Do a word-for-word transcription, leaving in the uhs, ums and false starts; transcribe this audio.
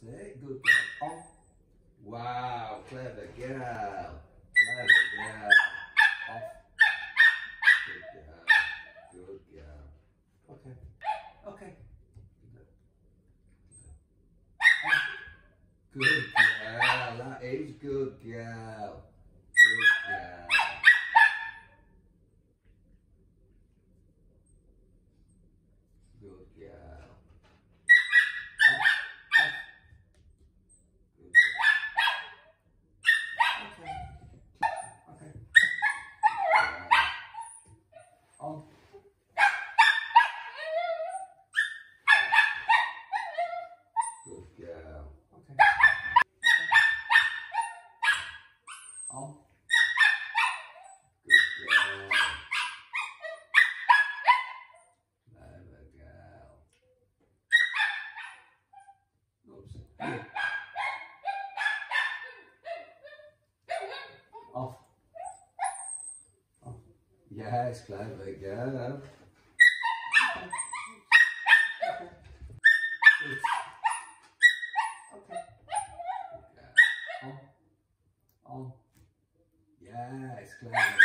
it. Good girl. On. Wow, clever girl. Clever girl. Off. Good girl. Good girl. Okay. Okay. Good girl. That is good girl. Good girl. Good girl. Off. Off. Good girl. Okay. Okay. On. Good girl. Okay. On. Good girl. Clever girl. Oops. Off. Off. Yes, clever girl. Okay. Good. Okay. Good girl. On. On. Yes, clever.